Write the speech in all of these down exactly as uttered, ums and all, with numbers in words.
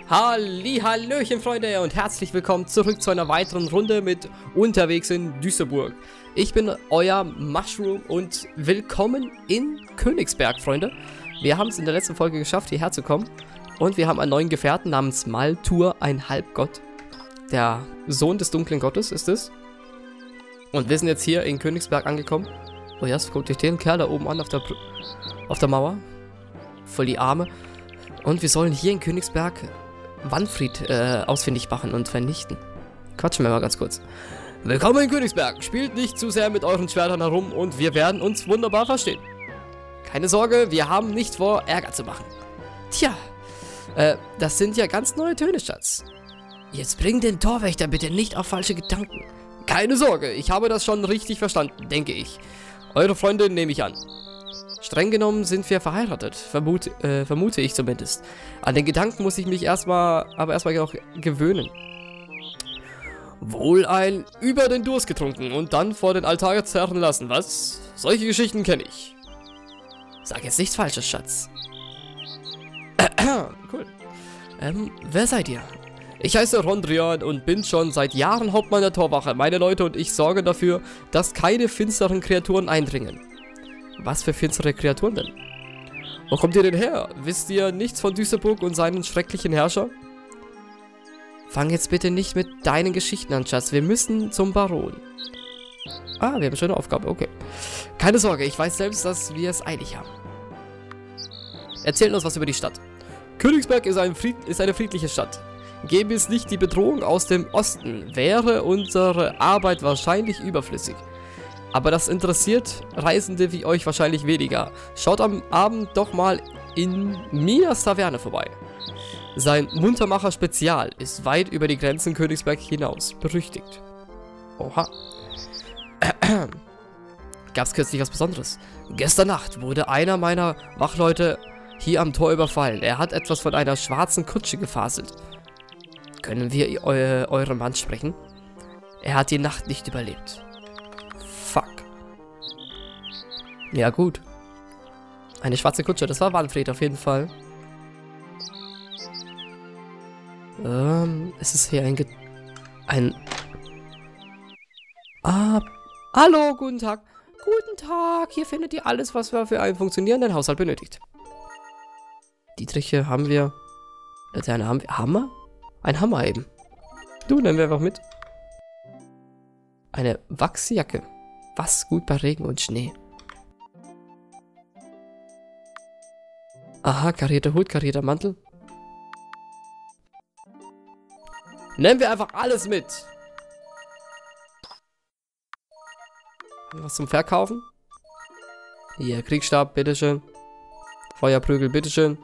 Halli, hallöchen Freunde und herzlich willkommen zurück zu einer weiteren Runde mit Unterwegs in Düsterburg. Ich bin euer Mushroom und willkommen in Königsberg, Freunde. Wir haben es in der letzten Folge geschafft, hierher zu kommen. Und wir haben einen neuen Gefährten namens Maltur, ein Halbgott. Der Sohn des dunklen Gottes ist es. Und wir sind jetzt hier in Königsberg angekommen. Oh ja, guckt euch den Kerl da oben an auf der, auf der Mauer. Voll die Arme. Und wir sollen hier in Königsberg Wanfried äh, ausfindig machen und vernichten. Quatschen wir mal ganz kurz. Willkommen in Königsberg. Spielt nicht zu sehr mit euren Schwertern herum und wir werden uns wunderbar verstehen. Keine Sorge, wir haben nicht vor, Ärger zu machen. Tja, äh, das sind ja ganz neue Töne, Schatz. Jetzt bring den Torwächter bitte nicht auf falsche Gedanken. Keine Sorge, ich habe das schon richtig verstanden, denke ich. Eure Freundin nehme ich an. Streng genommen sind wir verheiratet, vermute, äh, vermute ich zumindest. An den Gedanken muss ich mich erstmal, aber erstmal noch gewöhnen. Wohl ein über den Durst getrunken und dann vor den Altar zerren lassen, was? Solche Geschichten kenne ich. Sag jetzt nichts Falsches, Schatz. Cool. Ähm, wer seid ihr? Ich heiße Rondrian und bin schon seit Jahren Hauptmann der Torwache. Meine Leute und ich sorgen dafür, dass keine finsteren Kreaturen eindringen. Was für finstere Kreaturen denn? Wo kommt ihr denn her? Wisst ihr nichts von Düsterburg und seinen schrecklichen Herrscher? Fang jetzt bitte nicht mit deinen Geschichten an, Schatz. Wir müssen zum Baron. Ah, wir haben eine schöne Aufgabe, okay. Keine Sorge, ich weiß selbst, dass wir es eilig haben. Erzählt uns was über die Stadt. Königsberg ist, ein Fried ist eine friedliche Stadt. Gäbe es nicht die Bedrohung aus dem Osten, wäre unsere Arbeit wahrscheinlich überflüssig. Aber das interessiert Reisende wie euch wahrscheinlich weniger. Schaut am Abend doch mal in Minas Taverne vorbei. Sein Muntermacher Spezial ist weit über die Grenzen Königsberg hinaus berüchtigt. Oha. Gab's kürzlich was Besonderes? Gestern Nacht wurde einer meiner Wachleute hier am Tor überfallen. Er hat etwas von einer schwarzen Kutsche gefaselt. Können wir eu eurem Mann sprechen? Er hat die Nacht nicht überlebt. Fuck. Ja gut. Eine schwarze Kutsche, das war Wanfried auf jeden Fall. Ähm, es ist hier ein... Ge ein... Ah... Hallo, guten Tag. Guten Tag, hier findet ihr alles, was wir für einen funktionierenden Haushalt benötigt. Dietriche haben wir... Laterne haben wir... Hammer? Ein Hammer eben. Du, nehmen wir einfach mit. Eine Wachsjacke. Was gut bei Regen und Schnee. Aha, karierter Hut, karierter Mantel. Nehmen wir einfach alles mit. Was zum Verkaufen? Hier, Kriegsstab, bitteschön. Feuerprügel, bitteschön.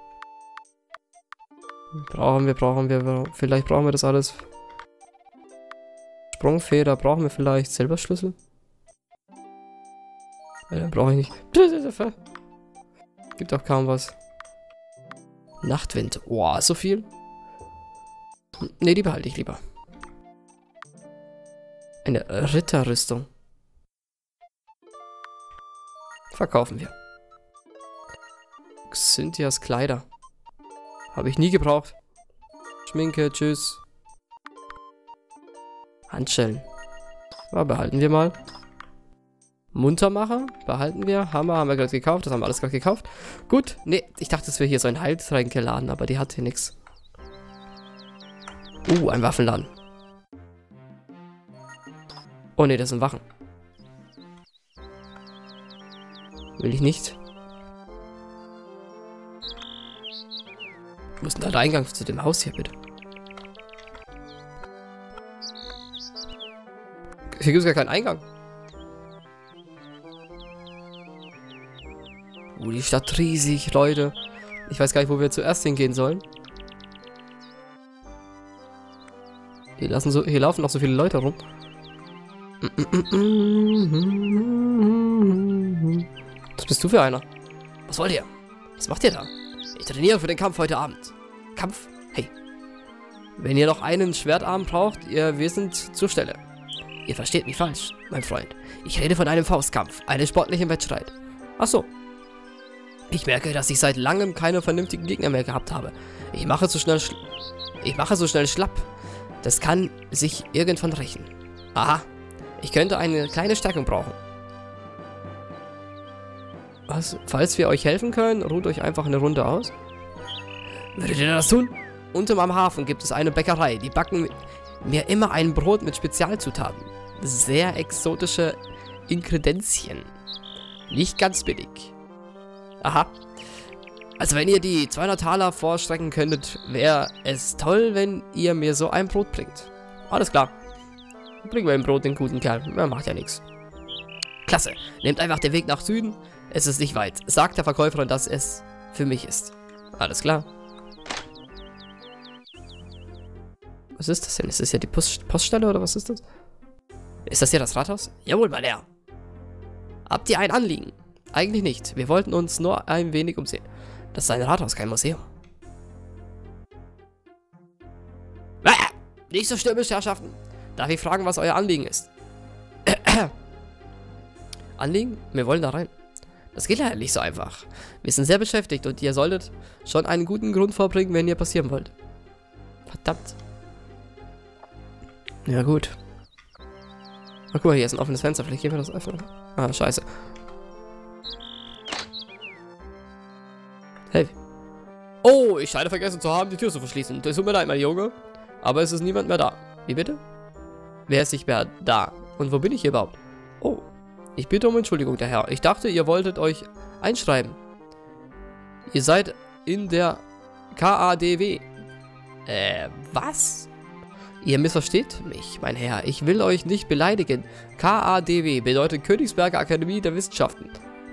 Brauchen wir, brauchen wir, vielleicht brauchen wir das alles. Sprungfeder brauchen wir vielleicht. Silberschlüssel? Ja, brauche ich nicht. Gibt doch kaum was. Nachtwind. Boah, so viel? Ne, die behalte ich lieber. Eine Ritterrüstung. Verkaufen wir. Cynthias Kleider. Habe ich nie gebraucht. Schminke, tschüss. Handschellen. Ja, behalten wir mal. Muntermacher, behalten wir. Hammer haben wir gerade gekauft, das haben wir alles gerade gekauft. Gut, nee, ich dachte, es wäre hier so ein Heiltränkeladen, aber die hat hier nichts. Uh, ein Waffenladen. Oh ne, das sind Wachen. Will ich nicht. Wo ist denn da der Eingang zu dem Haus hier, bitte? Hier gibt es gar keinen Eingang. Oh, die Stadt riesig, Leute. Ich weiß gar nicht, wo wir zuerst hingehen sollen. Hier, lassen so, hier laufen noch so viele Leute rum. Was bist du für einer? Was wollt ihr? Was macht ihr da? Ich trainiere für den Kampf heute Abend. Kampf? Hey. Wenn ihr noch einen Schwertarm braucht, ihr, wir sind zur Stelle. Ihr versteht mich falsch, mein Freund. Ich rede von einem Faustkampf, einem sportlichen Wettstreit. Ach so. Ich merke, dass ich seit langem keine vernünftigen Gegner mehr gehabt habe. Ich mache so schnell schl Ich mache so schnell schlapp. Das kann sich irgendwann rächen. Aha. Ich könnte eine kleine Stärkung brauchen. Was? Falls wir euch helfen können, ruht euch einfach eine Runde aus. Würdet ihr das tun? Unten am Hafen gibt es eine Bäckerei. Die backen mir immer ein Brot mit Spezialzutaten. Sehr exotische Inkredenzien. Nicht ganz billig. Aha. Also wenn ihr die zweihundert Taler vorstrecken könntet, wäre es toll, wenn ihr mir so ein Brot bringt. Alles klar. Bringen wir ein Brot, den guten Kerl. Er macht ja nichts. Klasse. Nehmt einfach den Weg nach Süden. Es ist nicht weit. Sagt der Verkäuferin, dass es für mich ist. Alles klar. Was ist das denn? Ist das ja die Post Poststelle oder was ist das? Ist das hier das Rathaus? Jawohl, mein Herr. Habt ihr ein Anliegen? Eigentlich nicht. Wir wollten uns nur ein wenig umsehen. Das ist ein Rathaus, kein Museum. Ah, nicht so stürmisch, Herrschaften. Darf ich fragen, was euer Anliegen ist? Anliegen? Wir wollen da rein. Das geht leider nicht so einfach. Wir sind sehr beschäftigt und ihr solltet schon einen guten Grund vorbringen, wenn ihr passieren wollt. Verdammt. Ja gut. Ach guck mal, hier ist ein offenes Fenster. Vielleicht gehen wir das öffnen. Ah, scheiße. Hey. Oh, ich scheine vergessen zu haben, die Tür zu verschließen. Das tut mir leid, mein Junge. Aber es ist niemand mehr da. Wie bitte? Wer ist nicht mehr da? Und wo bin ich hier überhaupt? Oh. Ich bitte um Entschuldigung, der Herr. Ich dachte, ihr wolltet euch einschreiben. Ihr seid in der K A D W. Äh, was? Ihr missversteht mich, mein Herr. Ich will euch nicht beleidigen. K A D W bedeutet Königsberger Akademie der Wissenschaften.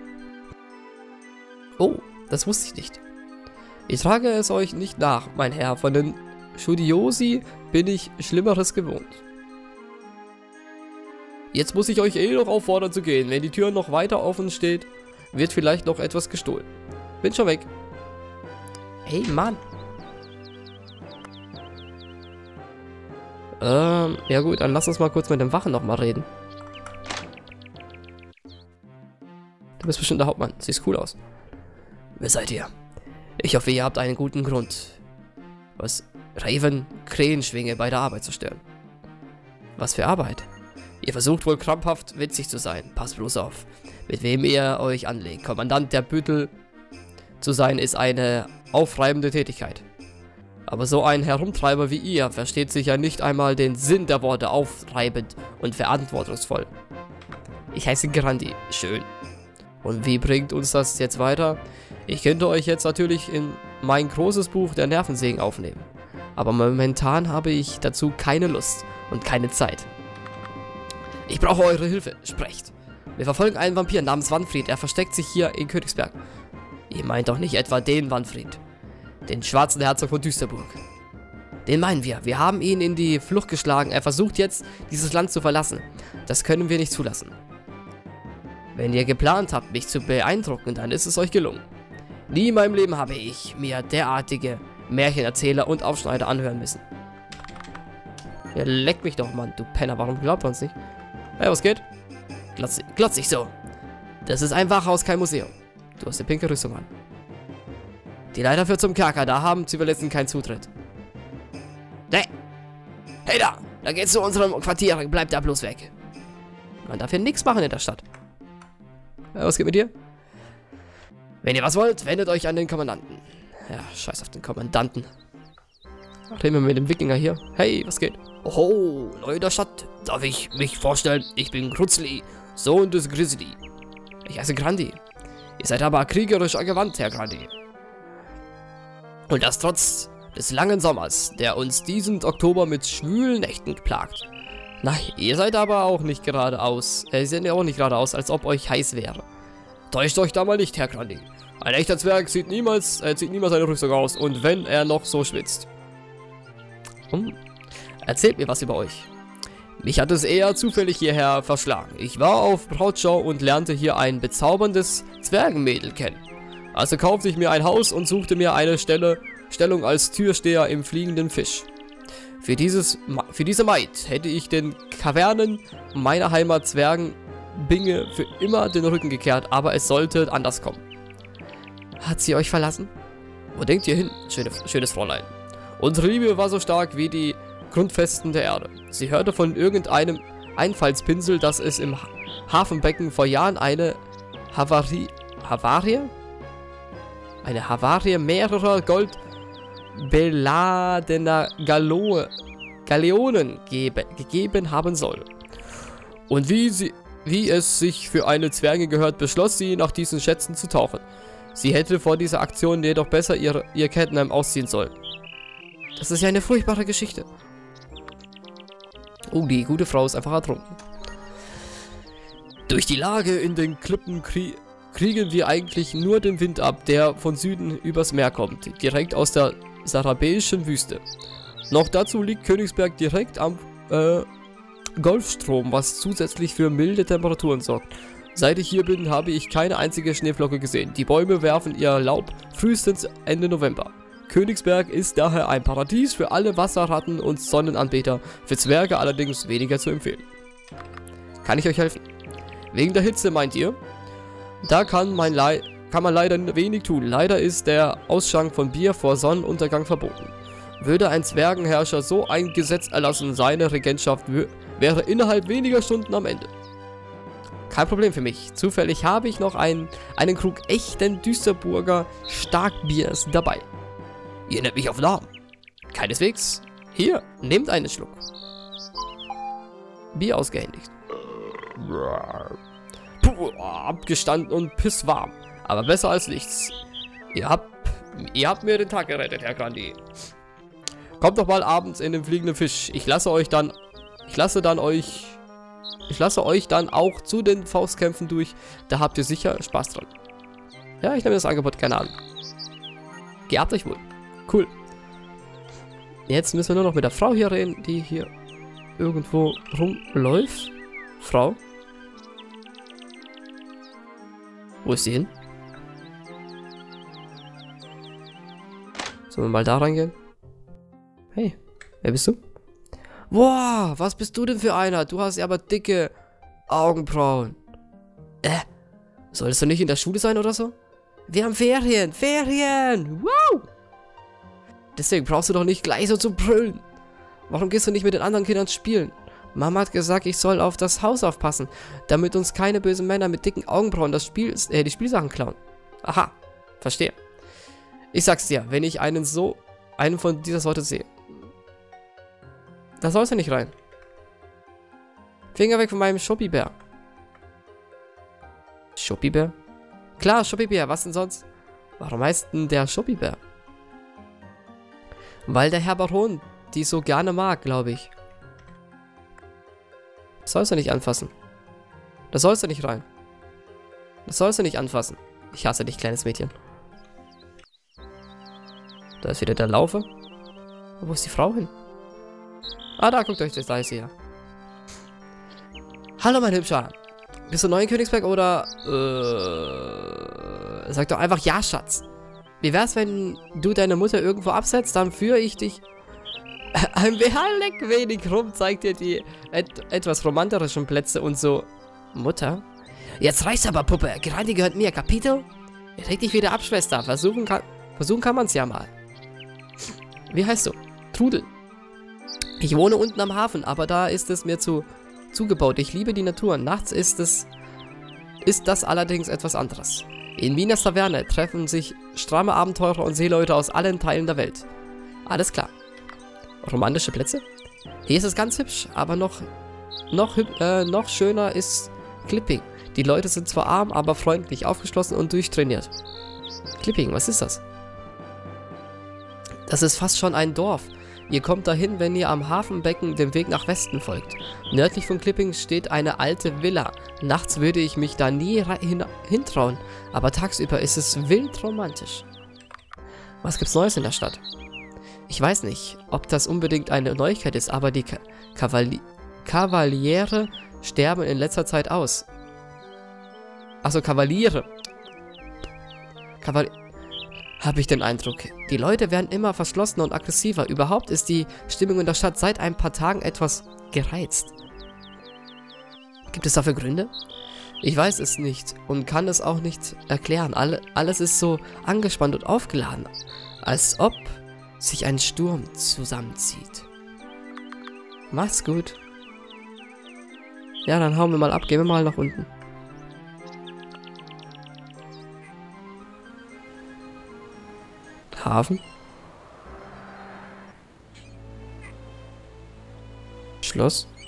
Oh, das wusste ich nicht. Ich trage es euch nicht nach, mein Herr. Von den Studiosi bin ich Schlimmeres gewohnt. Jetzt muss ich euch eh noch auffordern zu gehen. Wenn die Tür noch weiter offen steht, wird vielleicht noch etwas gestohlen. Bin schon weg. Hey, Mann. Ähm, ja gut, dann lass uns mal kurz mit dem Wachen nochmal reden. Du bist bestimmt der Hauptmann. Siehst cool aus. Wer seid ihr? Ich hoffe, ihr habt einen guten Grund, was Raven Krähenschwinge bei der Arbeit zu stören. Was für Arbeit? Ihr versucht wohl krampfhaft witzig zu sein. Passt bloß auf, mit wem ihr euch anlegt. Kommandant der Büttel zu sein, ist eine aufreibende Tätigkeit. Aber so ein Herumtreiber wie ihr versteht sich ja nicht einmal den Sinn der Worte aufreibend und verantwortungsvoll. Ich heiße Grandi. Schön. Und wie bringt uns das jetzt weiter? Ich könnte euch jetzt natürlich in mein großes Buch der Nervensägen aufnehmen. Aber momentan habe ich dazu keine Lust und keine Zeit. Ich brauche eure Hilfe. Sprecht. Wir verfolgen einen Vampir namens Wanfried. Er versteckt sich hier in Königsberg. Ihr meint doch nicht etwa den Wanfried. Den schwarzen Herzog von Düsterburg. Den meinen wir. Wir haben ihn in die Flucht geschlagen. Er versucht jetzt, dieses Land zu verlassen. Das können wir nicht zulassen. Wenn ihr geplant habt, mich zu beeindrucken, dann ist es euch gelungen. Nie in meinem Leben habe ich mir derartige Märchenerzähler und Aufschneider anhören müssen. Ja, leck mich doch, Mann, du Penner. Warum glaubt man uns nicht? Hey, was geht? Glotz, glotz dich so. Das ist ein Wachhaus, kein Museum. Du hast eine pinke Rüstung an. Die Leiter führt zum Kerker, da haben Zivilisten keinen Zutritt. Nee. Hey da, da geht's zu unserem Quartier, bleibt da bloß weg. Man darf hier nichts machen in der Stadt. Ja, was geht mit dir? Wenn ihr was wollt, wendet euch an den Kommandanten. Ja, scheiß auf den Kommandanten. Reden wir mit dem Wikinger hier. Hey, was geht? Oho, neu in der Stadt. Darf ich mich vorstellen? Ich bin Krutzli, Sohn des Grizzly. Ich heiße Grandi. Ihr seid aber kriegerisch angewandt, Herr Grandi. Und das trotz des langen Sommers, der uns diesen Oktober mit schwülen Nächten plagt. Nein, ihr seid aber auch nicht geradeaus, äh, ihr seid ja auch nicht geradeaus, als ob euch heiß wäre. Täuscht euch da mal nicht, Herr Grandi. Ein echter Zwerg sieht niemals, äh, zieht niemals seine Rüstung aus, und wenn er noch so schwitzt. Hm. Erzählt mir was über euch. Mich hat es eher zufällig hierher verschlagen. Ich war auf Brautschau und lernte hier ein bezauberndes Zwergenmädel kennen. Also kaufte ich mir ein Haus und suchte mir eine Stelle, Stellung als Türsteher im fliegenden Fisch. Für, dieses, für diese Maid hätte ich den Kavernen meiner Heimat Zwergen Binge für immer den Rücken gekehrt, aber es sollte anders kommen. Hat sie euch verlassen? Wo denkt ihr hin, schöne, schönes Fräulein? Unsere Liebe war so stark wie die Grundfesten der Erde. Sie hörte von irgendeinem Einfallspinsel, dass es im Hafenbecken vor Jahren eine Havarie... Havarie? Eine Havarie mehrerer goldbeladener Galo Galeonen gebe gegeben haben soll. Und wie, sie, wie es sich für eine Zwerge gehört, beschloss sie, nach diesen Schätzen zu tauchen. Sie hätte vor dieser Aktion jedoch besser ihr, ihr Kettenheim ausziehen sollen. Das ist ja eine furchtbare Geschichte. Oh, die gute Frau ist einfach ertrunken. Durch die Lage in den Klippen krie kriegen wir eigentlich nur den Wind ab, der von Süden übers Meer kommt, direkt aus der sarabäischen Wüste. Noch dazu liegt Königsberg direkt am äh, Golfstrom, was zusätzlich für milde Temperaturen sorgt. Seit ich hier bin, habe ich keine einzige Schneeflocke gesehen. Die Bäume werfen ihr Laub frühestens Ende November. Königsberg ist daher ein Paradies für alle Wasserratten und Sonnenanbeter, für Zwerge allerdings weniger zu empfehlen. Kann ich euch helfen? Wegen der Hitze, meint ihr? Da kann, mein Lei kann man leider wenig tun. Leider ist der Ausschank von Bier vor Sonnenuntergang verboten. Würde ein Zwergenherrscher so ein Gesetz erlassen, seine Regentschaft wäre innerhalb weniger Stunden am Ende. Kein Problem für mich. Zufällig habe ich noch einen, einen Krug echten Düsterburger Starkbiers dabei. Ihr nennt mich auf Namen. Keineswegs. Hier, nehmt einen Schluck. Bier ausgehändigt. Puh, abgestanden und pisswarm. Aber besser als nichts. Ihr habt, ihr habt mir den Tag gerettet, Herr Grandi. Kommt doch mal abends in den fliegenden Fisch. Ich lasse euch dann, ich lasse dann euch, ich lasse euch dann auch zu den Faustkämpfen durch. Da habt ihr sicher Spaß dran. Ja, ich nehme das Angebot gerne an. Gehabt euch wohl. Cool. Jetzt müssen wir nur noch mit der Frau hier reden, die hier irgendwo rumläuft. Frau? Wo ist sie hin? Sollen wir mal da reingehen? Hey, wer bist du? Boah, was bist du denn für einer? Du hast ja aber dicke Augenbrauen. Äh, solltest du nicht in der Schule sein oder so? Wir haben Ferien, Ferien! Wow! Deswegen brauchst du doch nicht gleich so zu brüllen. Warum gehst du nicht mit den anderen Kindern spielen? Mama hat gesagt, ich soll auf das Haus aufpassen, damit uns keine bösen Männer mit dicken Augenbrauen das Spiel, äh, die Spielsachen klauen. Aha, verstehe. Ich sag's dir, wenn ich einen so, einen von dieser Sorte sehe. Da sollst du nicht rein. Finger weg von meinem Schoppibär. Schoppibär? Klar, Schoppibär, was denn sonst? Warum heißt denn der Schoppibär? Weil der Herr Baron die so gerne mag, glaube ich. Das sollst du nicht anfassen. Das sollst du nicht rein. Das sollst du nicht anfassen. Ich hasse dich, kleines Mädchen. Da ist wieder der Laufe. Wo ist die Frau hin? Ah, da, guckt euch das, da ist sie ja. Hallo, mein Hübscher. Bist du neu in Königsberg oder... Äh... Sag doch einfach ja, Schatz. Wie wär's, wenn du deine Mutter irgendwo absetzt, dann führe ich dich... Ein leck wenig rum, zeigt dir die et etwas romantischen Plätze und so. Mutter? Jetzt reicht's aber, Puppe. Gerade gehört mir, Kapitel? Reg dich wieder ab, Schwester. Versuchen kann, versuchen kann man's ja mal. Wie heißt du? Trudel. Ich wohne unten am Hafen, aber da ist es mir zu zugebaut. Ich liebe die Natur. Nachts ist es ist das allerdings etwas anderes. In Wieners Taverne treffen sich stramme Abenteurer und Seeleute aus allen Teilen der Welt. Alles klar. Romantische Plätze? Hier ist es ganz hübsch, aber noch noch, äh, noch schöner ist Klipping. Die Leute sind zwar arm, aber freundlich, aufgeschlossen und durchtrainiert. Klipping, was ist das? Das ist fast schon ein Dorf. Ihr kommt dahin, wenn ihr am Hafenbecken dem Weg nach Westen folgt. Nördlich von Klipping steht eine alte Villa. Nachts würde ich mich da nie hin hintrauen, aber tagsüber ist es wild romantisch. Was gibt's Neues in der Stadt? Ich weiß nicht, ob das unbedingt eine Neuigkeit ist, aber die Ka Kavali Kavaliere sterben in letzter Zeit aus. Achso, Kavaliere. Kaval Habe ich den Eindruck. Die Leute werden immer verschlossener und aggressiver. Überhaupt ist die Stimmung in der Stadt seit ein paar Tagen etwas gereizt. Gibt es dafür Gründe? Ich weiß es nicht und kann es auch nicht erklären. Alle, alles ist so angespannt und aufgeladen, als ob sich ein Sturm zusammenzieht. Macht's gut. Ja, dann hauen wir mal ab. Gehen wir mal nach unten. Hafen. Schloss.